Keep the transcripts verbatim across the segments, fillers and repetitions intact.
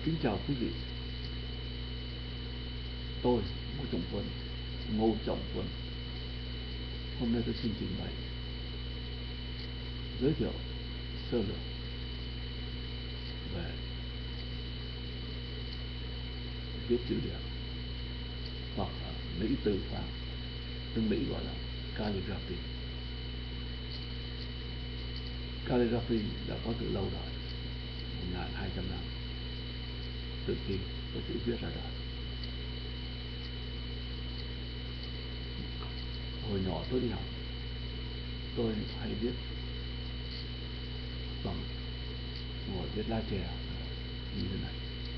Kính chào quý vị. Tôi Ngô Trọng Quân, Ngô Trọng Quân. Hôm nay tôi xin trình bày giới thiệu sơ lược về viết chữ điển hoặc là mỹ từ pháp, tiếng Mỹ gọi là calligraphy. Calligraphy đã có từ lâu đời, một nghìn hai trăm năm, từ khi có chữ viết ra đời. Hồi nhỏ tôi đi học, tôi hay viết bằng ngồi viết lá chè như thế này.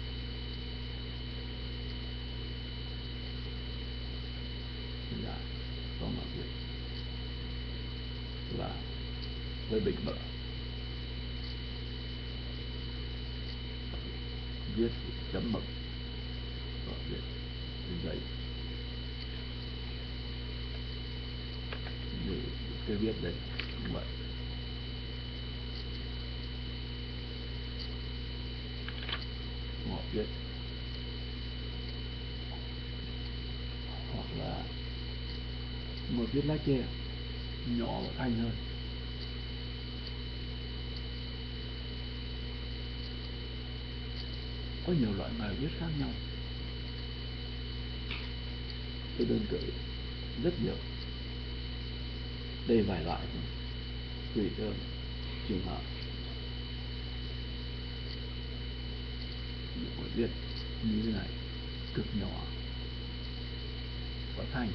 Là có mà viết và với bịch vở viết chấm mực và viết trên giấy như cái viết đây cũng vậy. Họ viết hoặc là ngồi viết lá chè nhỏ và thanh hơn. Có nhiều loại bài viết khác nhau, tôi đơn cử rất nhiều. Đây vài loại thôi, tùy theo trường hợp. Ngồi viết như thế này, cực nhỏ và thanh.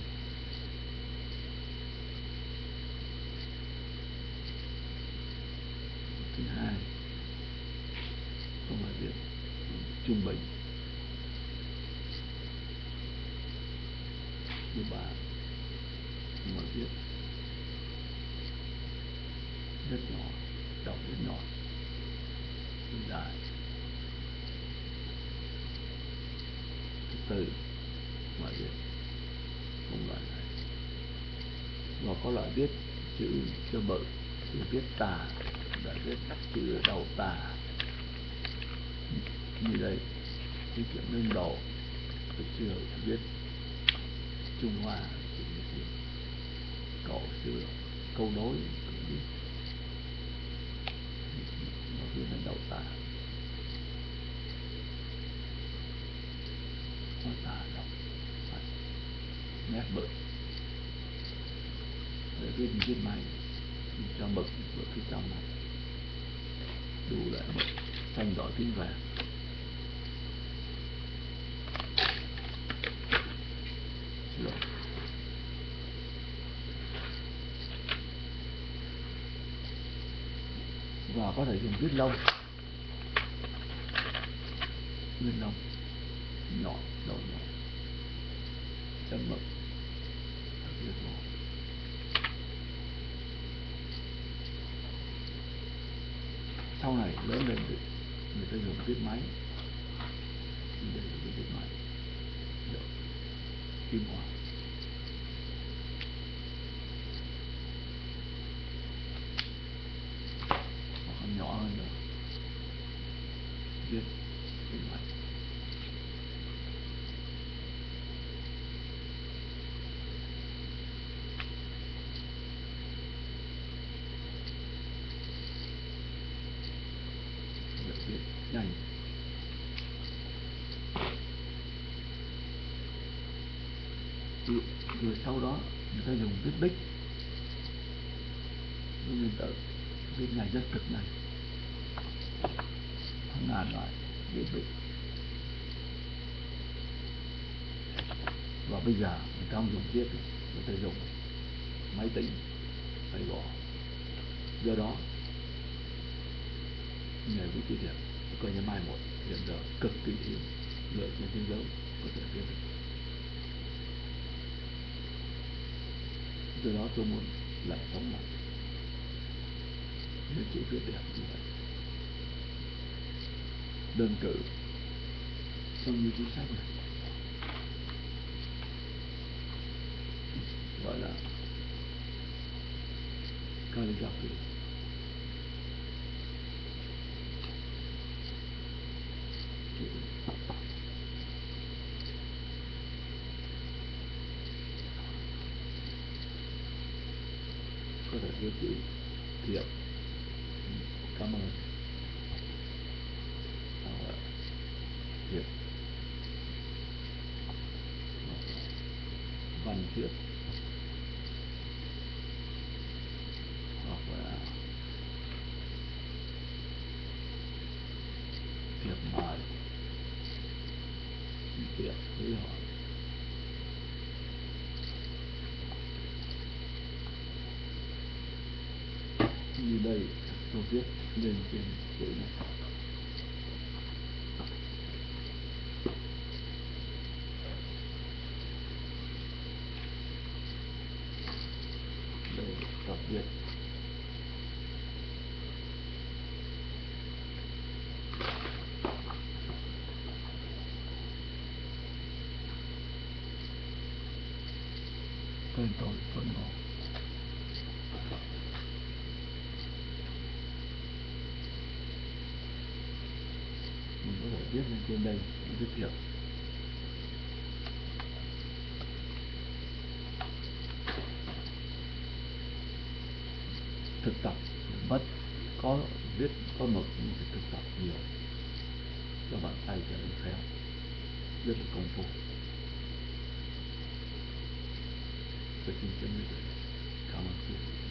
Thứ hai, không phải viết trung bình. Thứ ba, không phải viết rất nhỏ, đọc rất nhỏ, rất dài. Thứ tư, không phải viết không loại này. Và có loại viết chữ cho bự, chữ viết tà, đã viết chữ ở đầu tà. Như đây, cái chuyện lên đầu, tôi chưa viết Trung Hoa, chữ viết cậu xưa, câu đối, cũng biết. Nó viết lên đầu tà. Nó tà đọc, nét bự. Để viết viết máy, cho mực ở phía trong này. Đủ lại mực, xanh đỏ tím vàng. Rồi. Và có thể dùng viết lông. Viết lông nhỏ, đầu nhỏ, chấm mực, viết nhỏ. Sau này lớn lên thì người ta dùng viết máy. Đây là viết máy, được kim loại. Hoặc còn nhỏ hơn nữa, viết kim loại. Viết nhanh. Rồi, rồi sau đó người ta dùng viết bích, viết nguyên tử, viết ngày rất cực này, hàng ngàn loại viết bích. Và bây giờ người ta không dùng viết, người ta dùng máy tính, máy gõ. Do đó nghề viết chữ điển coi như mai một, hiện giờ cực kỳ hiếm, người trên thế giới có thể viết được. Do đó tôi muốn lại sống lại những chữ viết đẹp như vậy. Đơn cử trong như cuốn sách này gọi là calligraphy. Chữ với chữ thiệp. Cảm ơn. Hoặc là thiệp, hoặc là văn thiệp, hoặc là thiệp mời, thiệp với họ. Như đây tôi viết lên trên chữ này. Đây tập viết. Tên tôi Tuấn Ngọc. Mình có thể viết lên trên đây viết thiệp. Thực tập mất có viết có mực nhưng phải thực tập nhiều cho bàn tay trở nên khéo, rất là công phu. Tôi xin chấm dứt. Cảm ơn quý vị.